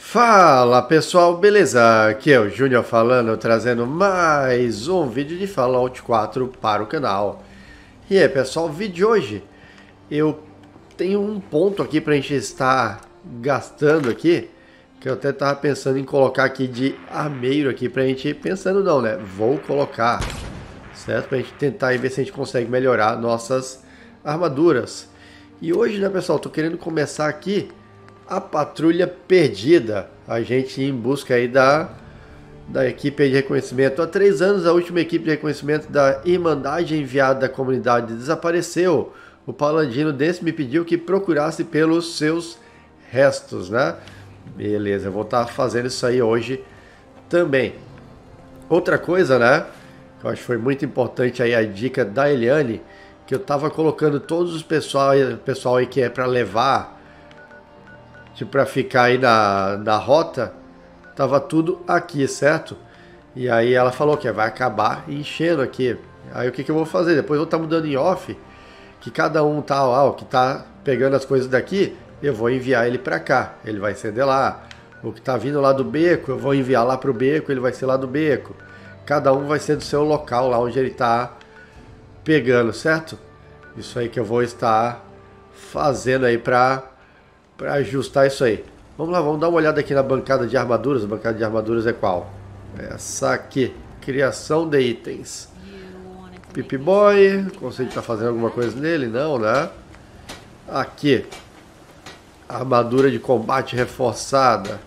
Fala pessoal, beleza? Aqui é o Júnior falando, trazendo mais um vídeo de Fallout 4 para o canal. E aí pessoal, o vídeo de hoje eu tenho um ponto aqui para a gente estar gastando aqui, que eu até estava pensando em colocar aqui de armeiro aqui para a gente, pensando não, né? Vou colocar, certo? Para a gente tentar e ver se a gente consegue melhorar nossas armaduras. E hoje, né pessoal, tô querendo começar aqui a patrulha perdida, a gente em busca aí da equipe de reconhecimento. Há 3 anos a última equipe de reconhecimento da Irmandade enviada da comunidade desapareceu. O paladino desse me pediu que procurasse pelos seus restos, né? Beleza, eu vou estar fazendo isso aí hoje também. Outra coisa, né, que eu acho que foi muito importante aí a dica da Eliane, que eu tava colocando todos os pessoal aí que é para levar, tipo, para ficar aí na rota, tava tudo aqui, certo? E aí ela falou que vai acabar enchendo aqui. Aí o que eu vou fazer? Depois eu vou estar mudando em off, que cada um tá, ó, que tá pegando as coisas daqui, eu vou enviar ele para cá. Ele vai ser de lá. O que tá vindo lá do beco, eu vou enviar lá pro beco, ele vai ser lá do beco. Cada um vai ser do seu local, lá onde ele tá pegando, certo? Isso aí que eu vou estar fazendo aí para ajustar isso aí. Vamos lá, vamos dar uma olhada aqui na bancada de armaduras. A bancada de armaduras é qual? Essa aqui. Criação de itens. Pip-Boy. Consigo estar fazendo alguma coisa nele? Não, né? Aqui. Armadura de combate reforçada.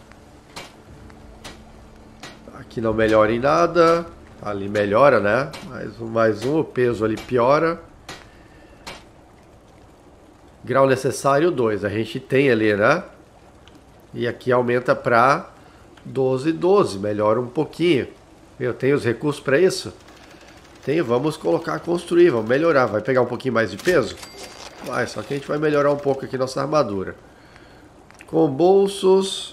Aqui não melhora em nada. Ali melhora, né? Mais um. O peso ali piora. Grau necessário 2. A gente tem ali, né? E aqui aumenta para 12. Melhora um pouquinho. Eu tenho os recursos para isso? Tenho. Vamos colocar construir. Vamos melhorar. Vai pegar um pouquinho mais de peso? Vai. Só que a gente vai melhorar um pouco aqui nossa armadura. Com bolsos.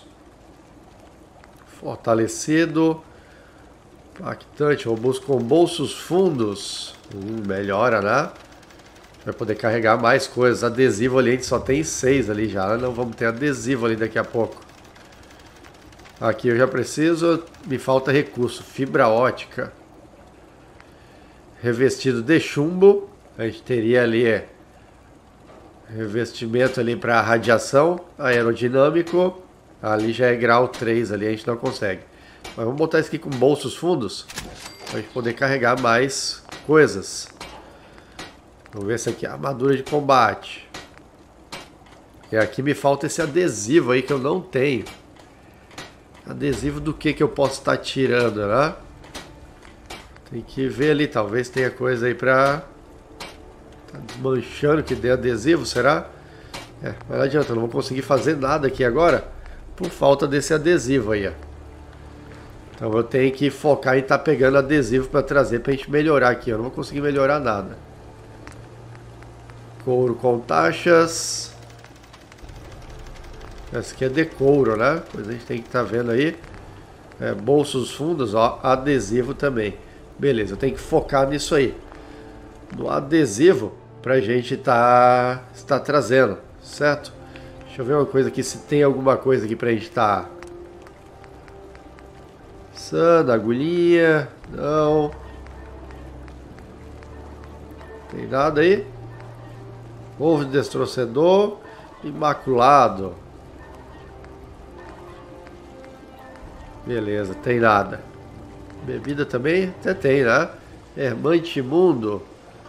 Fortalecido. Impactante. Robôs com bolsos fundos. Melhora, né? Vai poder carregar mais coisas. Adesivo ali, a gente só tem 6 ali já. Não vamos ter adesivo ali daqui a pouco. Aqui eu já preciso. Me falta recurso. Fibra ótica. Revestido de chumbo. A gente teria ali revestimento ali para radiação. Aerodinâmico. Ali já é grau 3 ali. A gente não consegue. Mas vamos botar isso aqui com bolsos fundos. Para a gente poder carregar mais coisas. Vamos ver se aqui é armadura de combate. E aqui me falta esse adesivo aí que eu não tenho. Adesivo do que eu posso estar tirando, né? Tem que ver ali, talvez tenha coisa aí pra... Tá desmanchando que dê adesivo, será? Mas não adianta, eu não vou conseguir fazer nada aqui agora por falta desse adesivo aí, ó. Então eu tenho que focar em estar pegando adesivo pra trazer pra gente melhorar aqui. Eu não vou conseguir melhorar nada. Couro com taxas. Essa aqui é de couro, né? Pois a gente tem que estar vendo aí. Bolsos fundos, ó. Adesivo também. Beleza, eu tenho que focar nisso aí. No adesivo, pra gente estar trazendo, certo? Deixa eu ver uma coisa aqui, se tem alguma coisa aqui pra gente estar... Sana, agulhinha. Não. Tem nada aí? Ovo de destrocedor imaculado. Beleza, tem nada. Bebida também? Até tem, né? Ermante imundo.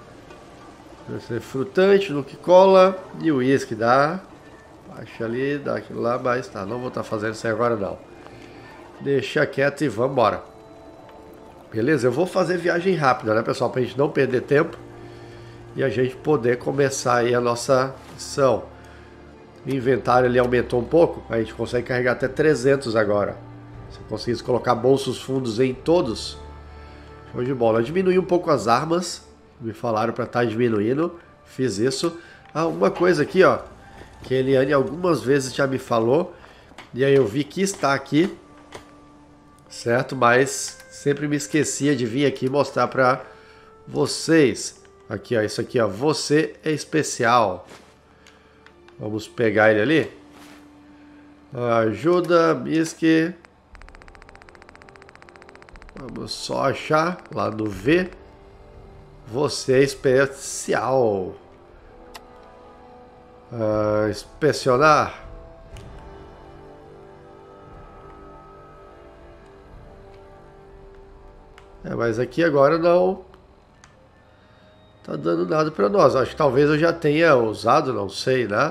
Frutante, no que cola. E o uísque dá. Baixa ali, dá aquilo lá, mas tá. Não vou estar fazendo isso aí agora não. Deixa quieto e vamos embora. Beleza? Eu vou fazer viagem rápida, né, pessoal? Pra gente não perder tempo. E a gente poder começar aí a nossa missão. O inventário ali aumentou um pouco. A gente consegue carregar até 300 agora. Se eu conseguisse colocar bolsos fundos em todos, show de bola. Eu diminui um pouco as armas. Me falaram para estar diminuindo. Fiz isso. Uma coisa aqui, ó, que a Eliane algumas vezes já me falou. E aí eu vi que está aqui, certo? Mas sempre me esquecia de vir aqui mostrar para vocês. Aqui, ó, isso aqui, ó, você é especial. Vamos pegar ele ali. Ajuda, Miski. Vamos só achar lá no V. Você é especial. Inspecionar. Mas aqui agora não tá dando nada para nós. Acho que talvez eu já tenha usado, não sei, né?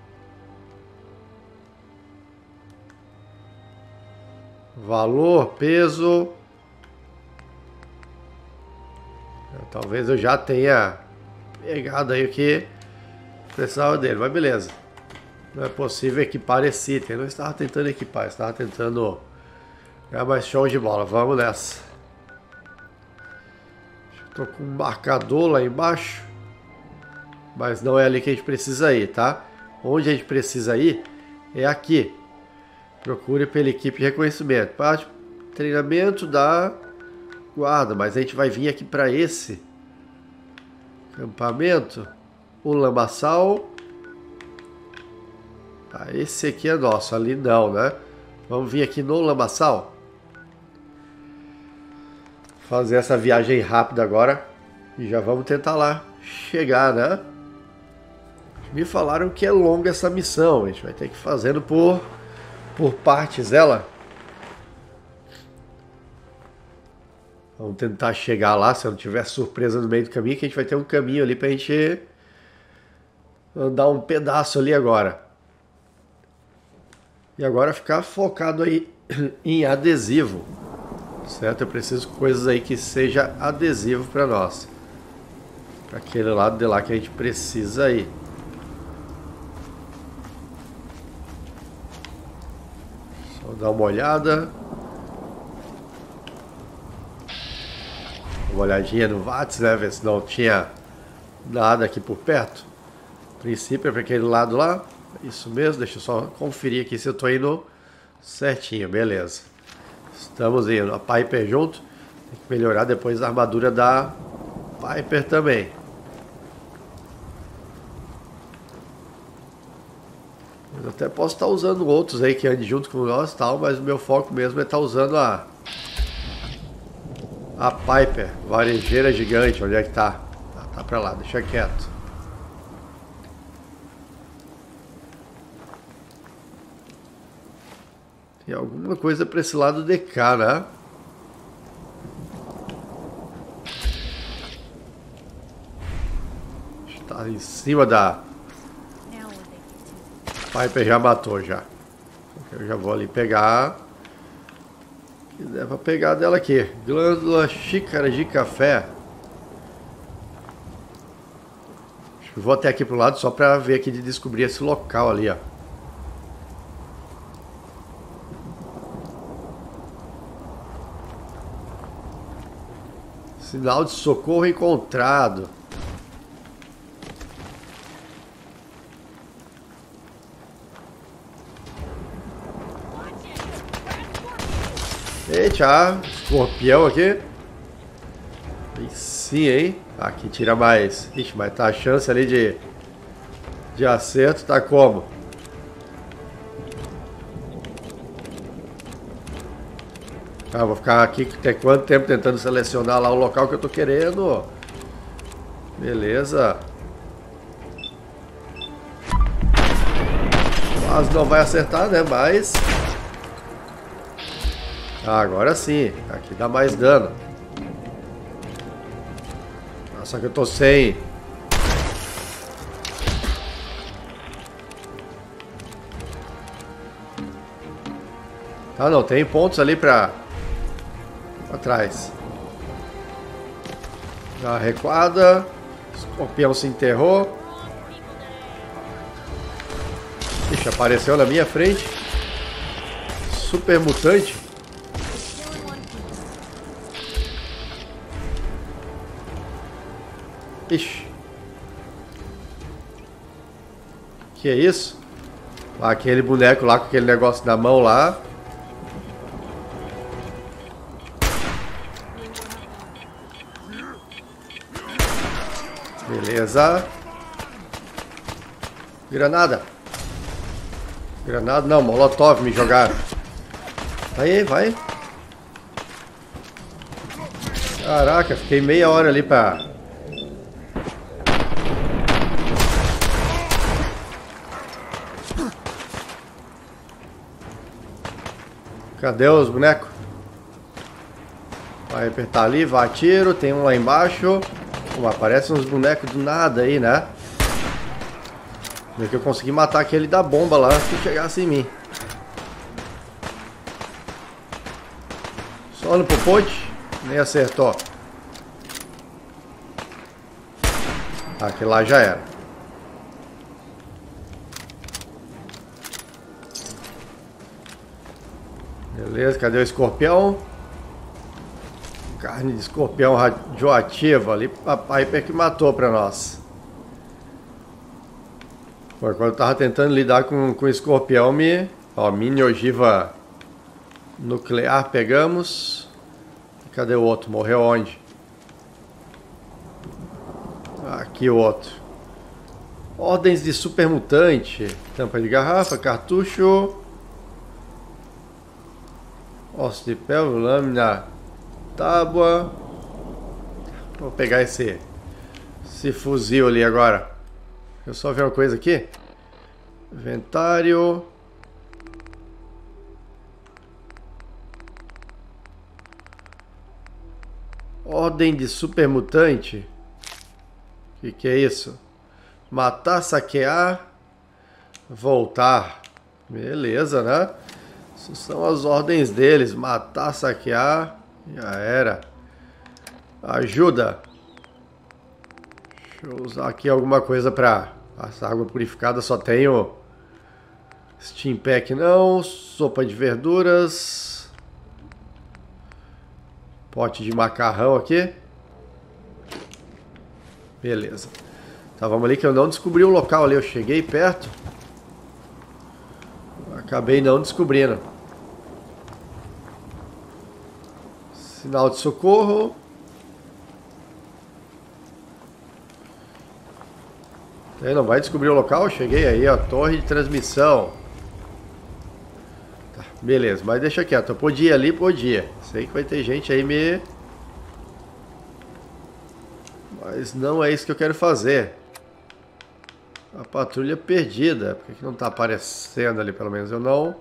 Valor, peso. Talvez eu já tenha pegado aí o que precisava dele, mas beleza. Não é possível equipar esse item. Eu não estava tentando equipar, estava tentando ganhar mais show de bola. Vamos nessa. Estou com um marcador lá embaixo. Mas não é ali que a gente precisa ir, tá? Onde a gente precisa ir é aqui. Procure pela equipe de reconhecimento. Parte treinamento da guarda. Mas a gente vai vir aqui para esse acampamento. O lamaçal. Esse aqui é nosso. Ali não, né? Vamos vir aqui no lamaçal. Fazer essa viagem rápida agora. E já vamos tentar lá chegar, né? Me falaram que é longa essa missão. A gente vai ter que ir fazendo por partes ela. Vamos tentar chegar lá. Se eu não tiver surpresa no meio do caminho, que a gente vai ter um caminho ali pra gente andar um pedaço ali agora. E agora ficar focado aí em adesivo. Certo? Eu preciso de coisas aí que seja adesivo para nós. Para aquele lado de lá que a gente precisa ir. Só dar uma olhada. Uma olhadinha no VATS, né? Ver se não tinha nada aqui por perto. A princípio é para aquele lado lá. Isso mesmo, deixa eu só conferir aqui se eu estou indo certinho, beleza. Estamos indo, a Piper junto. Tem que melhorar depois a armadura da Piper também. Eu até posso estar usando outros aí que andem junto com nós, tal, mas o meu foco mesmo é estar usando a Piper, varejeira gigante. Onde é que tá? Tá pra lá, deixa quieto. Tem alguma coisa pra esse lado de cá, né? Está em cima da Piper, já matou já. Eu já vou ali pegar. E dá pra pegar dela aqui. Glândula, xícara de café. Acho que vou até aqui pro lado só pra ver aqui de descobrir esse local ali, ó. Sinal de socorro encontrado. Eita, escorpião aqui. E sim, hein? Aqui tira mais. Ixi, mas tá a chance ali de acerto, tá como? Vou ficar aqui até quanto tempo tentando selecionar lá o local que eu tô querendo. Beleza. Quase não vai acertar, né? Mas... agora sim. Aqui dá mais dano. Só que eu tô sem... não, tem pontos ali pra trás. Já recuada. O escorpião se enterrou. Ixi, apareceu na minha frente. Super mutante. Ixi. Que é isso? Aquele boneco lá com aquele negócio na mão lá. Beleza. Granada. Granada não, molotov me jogaram. Aí, vai. Caraca, fiquei meia hora ali pra... Cadê os bonecos? Vai apertar ali, vai tiro, tem um lá embaixo. Pô, aparecem uns bonecos do nada aí, né? Como é que eu consegui matar aquele da bomba lá se chegasse em mim? Só no popote, nem acertou. Aquele lá já era. Beleza, cadê o escorpião? Carne de escorpião radioativa ali, papai que matou pra nós. Pô, quando eu tava tentando lidar com o escorpião, ó, mini ogiva nuclear pegamos. Cadê o outro? Morreu onde? Aqui o outro. Ordens de supermutante. Tampa de garrafa, cartucho. Osso de pelvo, lâmina, tábua. Vou pegar esse fuzil ali agora. Deixa eu só ver uma coisa aqui. Inventário. Ordem de supermutante. O que é isso? Matar, saquear, voltar. Beleza, né? Essas são as ordens deles. Matar, saquear. Já era. Ajuda. Deixa eu usar aqui alguma coisa pra... Essa água purificada só tenho... Steam Pack não. Sopa de verduras. Pote de macarrão aqui. Beleza. Tá, vamos ali que eu não descobri o local ali. Eu cheguei perto. Acabei não descobrindo. Sinal de socorro. Aí, não vai descobrir o local? Cheguei aí, ó. Torre de transmissão. Tá, beleza, mas deixa quieto. Eu podia ir ali, podia. Sei que vai ter gente aí me... Mas não é isso que eu quero fazer. A patrulha perdida. Por que não tá aparecendo ali, pelo menos? Eu não...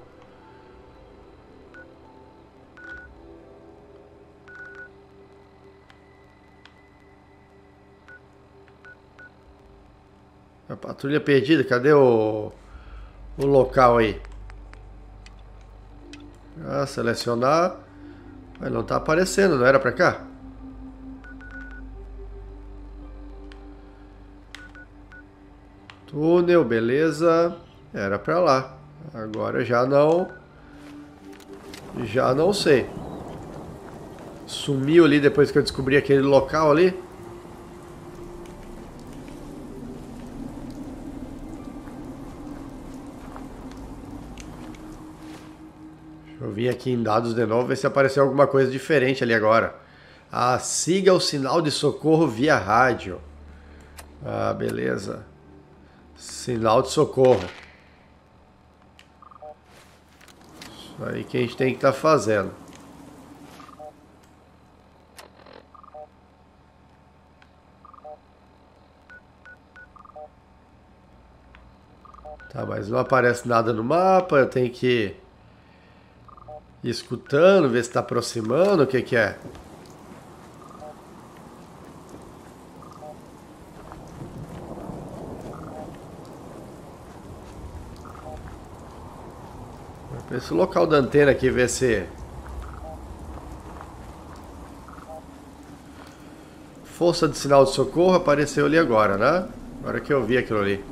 A patrulha perdida. Cadê o local aí? Ah, selecionar. Mas não tá aparecendo, não era pra cá? Túnel, beleza. Era pra lá. Agora já não... Já não sei. Sumiu ali depois que eu descobri aquele local ali. Deixa eu vir aqui em dados de novo, ver se apareceu alguma coisa diferente ali agora. Ah, siga o sinal de socorro via rádio. Ah, beleza. Sinal de socorro. Isso aí que a gente tem que estar fazendo. Tá, mas não aparece nada no mapa. Eu tenho que ir escutando, ver se está aproximando. O que que é? Esse local da antena aqui, ver se... Força de sinal de socorro apareceu ali agora, né? Agora que eu vi aquilo ali.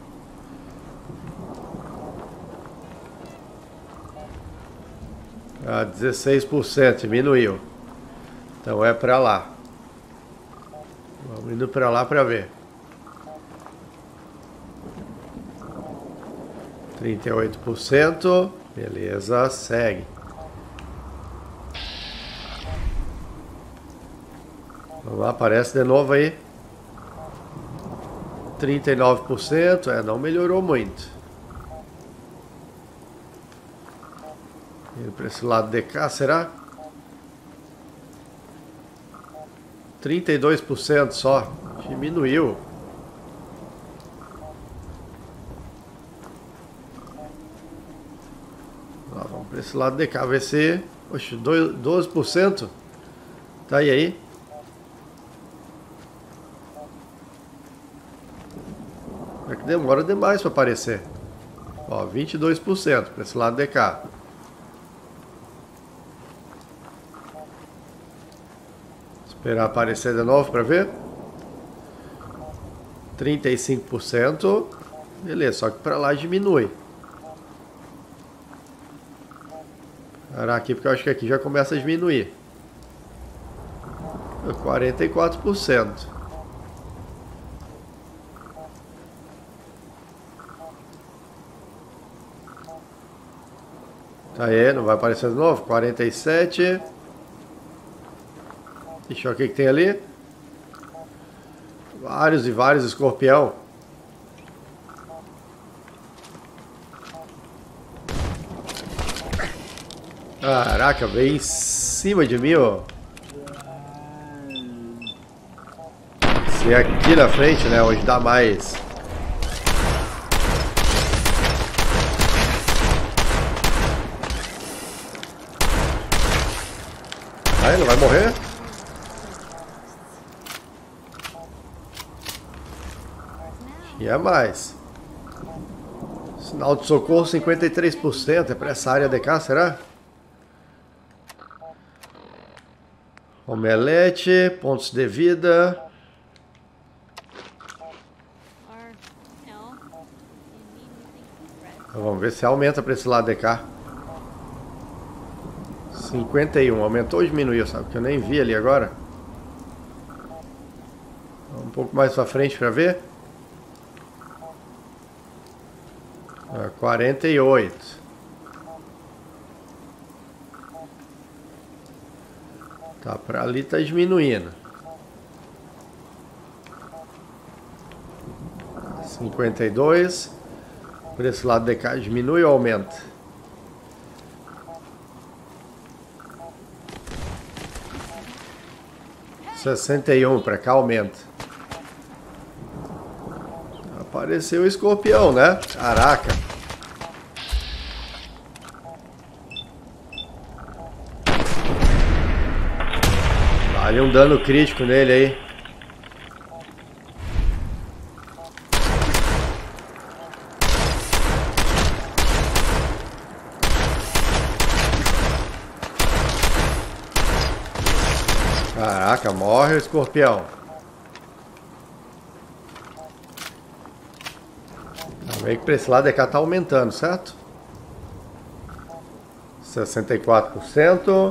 Ah, 16%, diminuiu. Então é pra lá. Vamos indo pra lá pra ver. 38%. Beleza, segue. Vamos lá, aparece de novo aí. 39%. É, não melhorou muito. Indo para esse lado de cá, será? 32% só. Diminuiu. Lá, vamos para esse lado de cá, vai ser... Oxe, 12%. Tá aí. É que demora demais para aparecer. Ó, 22% para esse lado de cá. Esperar aparecer de novo para ver. 35%. Beleza, só que para lá diminui. Parar aqui porque eu acho que aqui já começa a diminuir. 44%. Tá aí, não vai aparecer de novo. 47%. Deixa eu ver o que tem ali. Vários e vários escorpião. Caraca, veio em cima de mim, ó. Se aqui na frente, né, onde dá mais. Aí, não vai morrer? E é mais. Sinal de socorro 53%. É para essa área de cá, será? Omelete, pontos de vida. Vamos ver se aumenta para esse lado de cá. 51. Aumentou ou diminuiu, sabe? Porque eu nem vi ali agora. Um pouco mais para frente para ver. 48. Tá, para ali tá diminuindo. 52. Por esse lado de cá diminui ou aumenta? 61 para cá aumenta. Apareceu o escorpião, né? Caraca. Vale um dano crítico nele aí. Caraca, morre o escorpião. Vem que pra esse lado de cá tá aumentando, certo? 64%.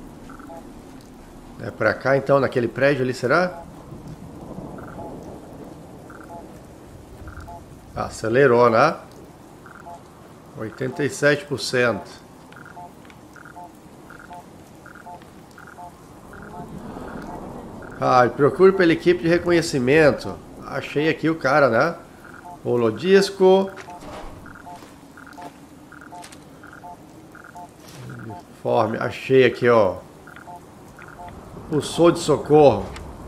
É pra cá então, naquele prédio ali, será? Acelerou, né? 87%. Procure pela equipe de reconhecimento. Achei aqui o cara, né? Holodisco. Uniforme. Achei aqui, ó. Pulsor de socorro.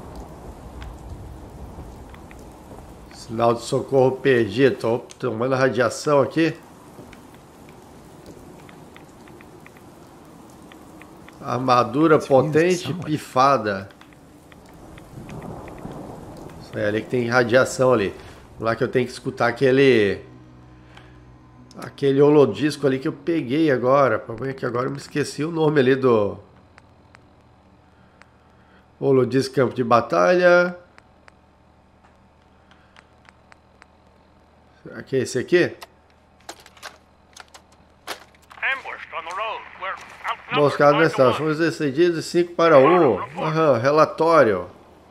Sinal de socorro perdido. Tô tomando radiação aqui. Armadura potente pifada. É ali que tem radiação ali. Lá que eu tenho que escutar aquele holodisco ali que eu peguei agora. Pra ver que agora eu me esqueci o nome ali do holodisco campo de batalha. Será que é esse aqui? Moscado na estrada. Fomos decididos de 5 para 1. Relatório.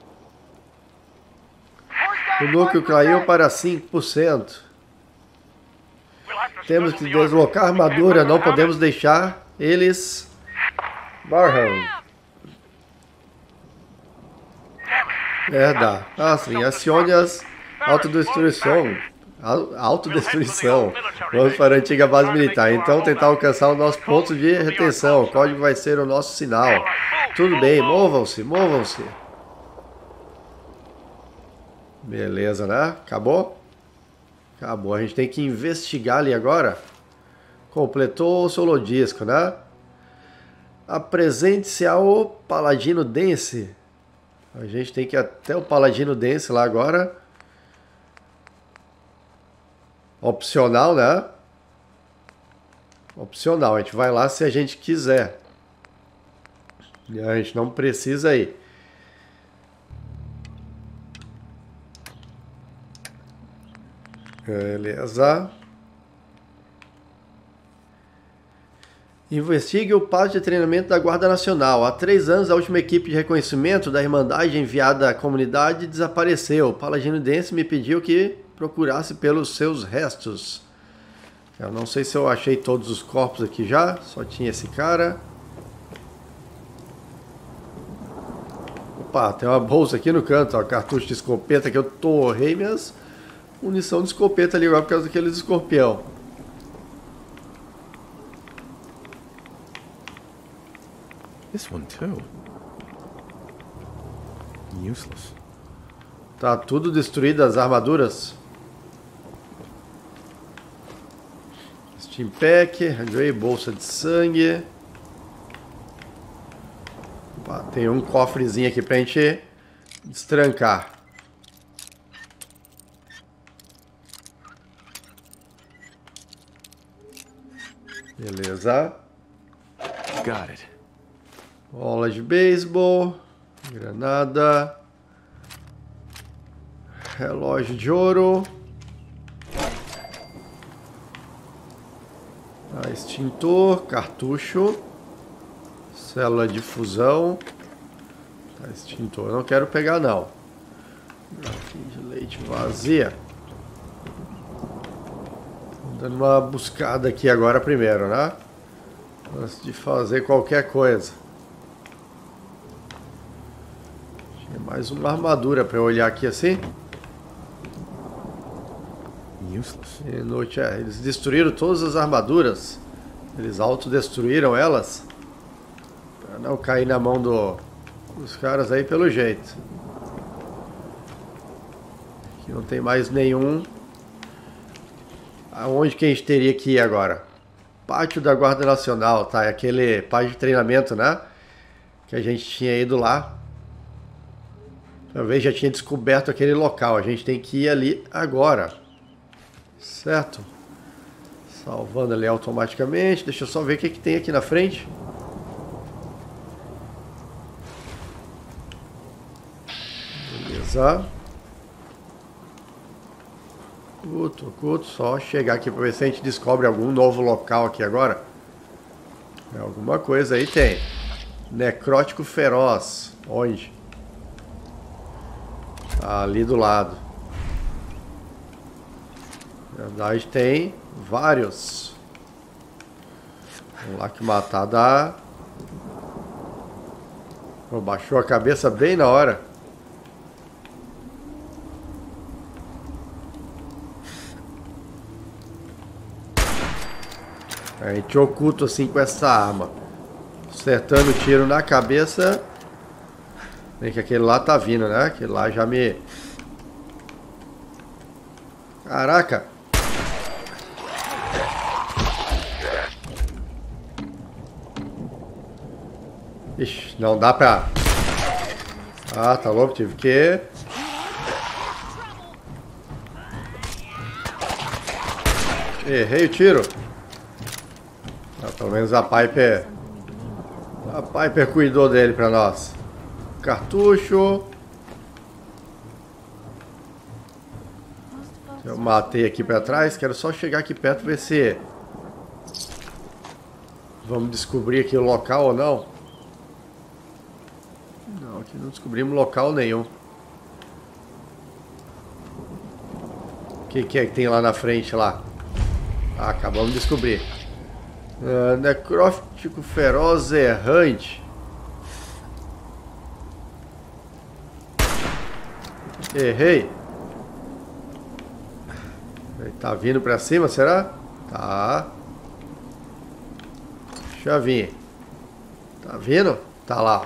O núcleo caiu para 5%. Temos que deslocar a armadura. Não podemos deixar eles... Barham. Dá. Sim. Acione as autodestruição. Autodestruição. Vamos para a antiga base militar. Então tentar alcançar o nosso ponto de retenção. O código vai ser o nosso sinal. Tudo bem, movam-se, movam-se. Beleza, né? Acabou? Acabou. A gente tem que investigar ali agora. Completou o solodisco, né? Apresente-se ao Paladino Dense. A gente tem que ir até o Paladino Dense lá agora. Opcional, né? Opcional. A gente vai lá se a gente quiser. A gente não precisa ir. Beleza. Investigue o passo de treinamento da Guarda Nacional. Há 3 anos, a última equipe de reconhecimento da Irmandade enviada à comunidade desapareceu. O Paladino Dense me pediu que procurasse pelos seus restos. Eu não sei se eu achei todos os corpos aqui já. Só tinha esse cara. Opa, tem uma bolsa aqui no canto. Ó, cartucho de escopeta que eu torrei minhas munição de escopeta ali agora por causa daqueles escorpião. This one too. Useless. Tá tudo destruído as armaduras. Steam Pack, Handway, bolsa de sangue. Opa, tem um cofrezinho aqui pra gente destrancar. Beleza. Got it. Bola de beisebol, granada, relógio de ouro, extintor, cartucho, célula de fusão, extintor, não quero pegar não. Garrafinha de leite vazia. Dando uma buscada aqui agora primeiro, né? Antes de fazer qualquer coisa. Tinha mais uma armadura para eu olhar aqui assim. Useless. Inútil, eles destruíram todas as armaduras. Eles autodestruíram elas. Para não cair na mão dos caras aí pelo jeito. Aqui não tem mais nenhum. Aonde que a gente teria que ir agora? Pátio da Guarda Nacional, tá? É aquele pátio de treinamento, né? Que a gente tinha ido lá. Talvez já tinha descoberto aquele local. A gente tem que ir ali agora. Certo? Salvando ali automaticamente. Deixa eu só ver o que tem aqui na frente. Beleza. Oculto, só chegar aqui para ver se a gente descobre algum novo local aqui agora. Alguma coisa aí tem. Necrótico feroz. Onde? Ali do lado. Na verdade tem vários. Vamos lá que matar dá. Baixou a cabeça bem na hora. A gente oculta assim com essa arma. Acertando o tiro na cabeça. Bem que aquele lá tá vindo, né? Aquele lá já me... Caraca! Ixi, não dá pra... Ah, tá louco, tive que... Errei o tiro. Pelo menos a Piper cuidou dele pra nós. Cartucho. Eu matei aqui pra trás. Quero só chegar aqui perto e ver se vamos descobrir aqui o local ou não. Não, aqui não descobrimos local nenhum. O que é que tem lá na frente lá? Ah, acabamos de descobrir. Necrótico feroz errante. Errei. Tá vindo pra cima, será? Tá. Deixa eu vir. Tá vindo? Tá lá.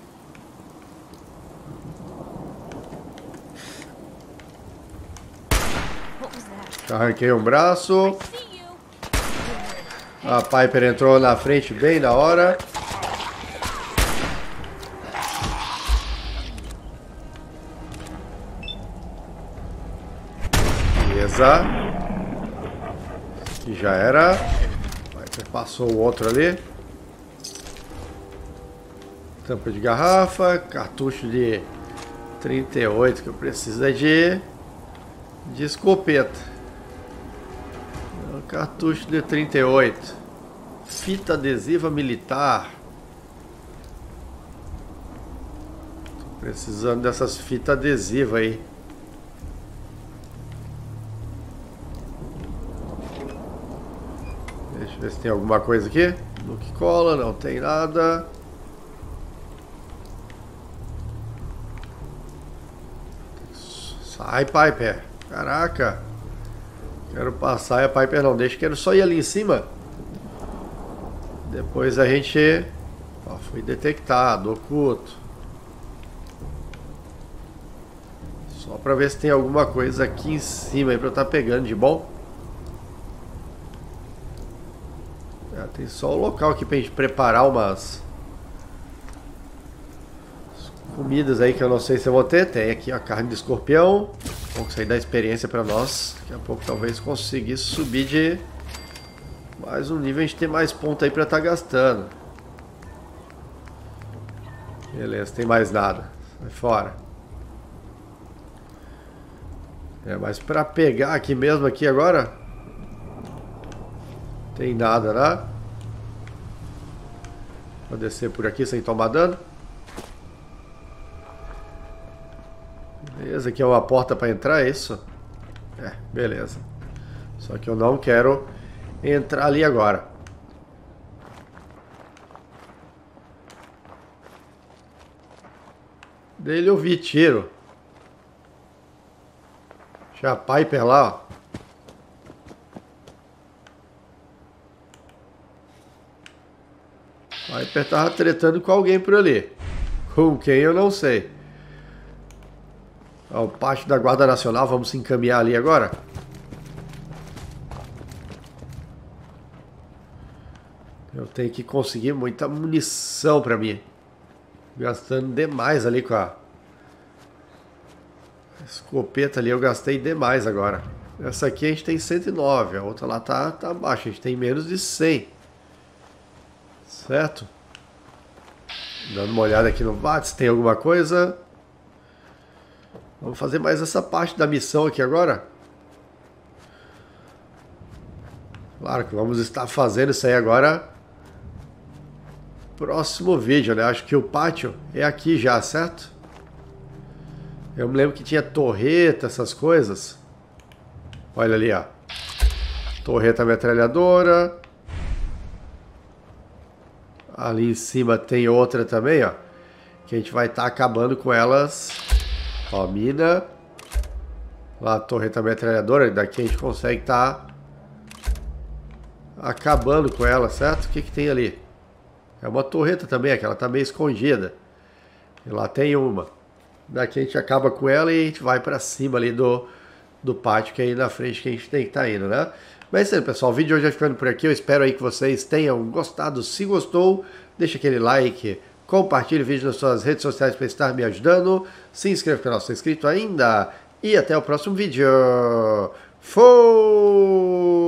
Arranquei um braço. A Piper entrou na frente bem na hora. Beleza. Aqui já era. Piper passou o outro ali. Tampa de garrafa. Cartucho de 38 que eu preciso é de escopeta. Cartucho de 38. Fita adesiva militar. Tô precisando dessas fitas adesivas aí. Deixa eu ver se tem alguma coisa aqui. No que cola, não tem nada. Sai, Piper. Caraca. Quero passar e a Piper não deixa. Quero só ir ali em cima. Depois a gente... Ó, foi detectado, oculto. Só pra ver se tem alguma coisa aqui em cima aí pra eu estar pegando de bom. Tem só o local aqui pra gente preparar umas comidas aí que eu não sei se eu vou ter. Tem aqui a carne de escorpião. Bom, isso aí dá experiência pra nós. Daqui a pouco talvez conseguir subir de mais um nível. A gente tem mais ponto aí pra estar gastando. Beleza, tem mais nada. Sai fora. Mas pra pegar aqui mesmo aqui agora, tem nada, né? Vou descer por aqui sem tomar dano. Beleza, aqui é uma porta para entrar, é isso? É, beleza. Só que eu não quero entrar ali agora. Dele eu vi tiro. Deixa a Piper lá, ó. Piper tava tretando com alguém por ali. Com quem eu não sei. O pátio da Guarda Nacional, vamos se encaminhar ali agora. Eu tenho que conseguir muita munição pra mim. Gastando demais ali com a escopeta ali, eu gastei demais agora. Essa aqui a gente tem 109, a outra lá tá abaixo, a gente tem menos de 100. Certo? Dando uma olhada aqui no VAT, se tem alguma coisa. Vamos fazer mais essa parte da missão aqui agora. Claro que vamos estar fazendo isso aí agora. Próximo vídeo, né? Acho que o pátio é aqui já, certo? Eu me lembro que tinha torreta, essas coisas. Olha ali, ó. Torreta metralhadora. Ali em cima tem outra também, ó. Que a gente vai estar acabando com elas. Ó, mina. Lá a torreta metralhadora. Daqui a gente consegue estar acabando com ela, certo? O que que tem ali? É uma torreta também, aquela tá meio escondida. E lá tem uma. Daqui a gente acaba com ela e a gente vai pra cima ali do pátio que é aí na frente que a gente tem que estar indo, né? Mas é isso aí, pessoal. O vídeo de hoje vai ficando por aqui. Eu espero aí que vocês tenham gostado. Se gostou, deixa aquele like, compartilhe o vídeo nas suas redes sociais para estar me ajudando. Se inscreva no canal se não é inscrito ainda. E até o próximo vídeo. Fui!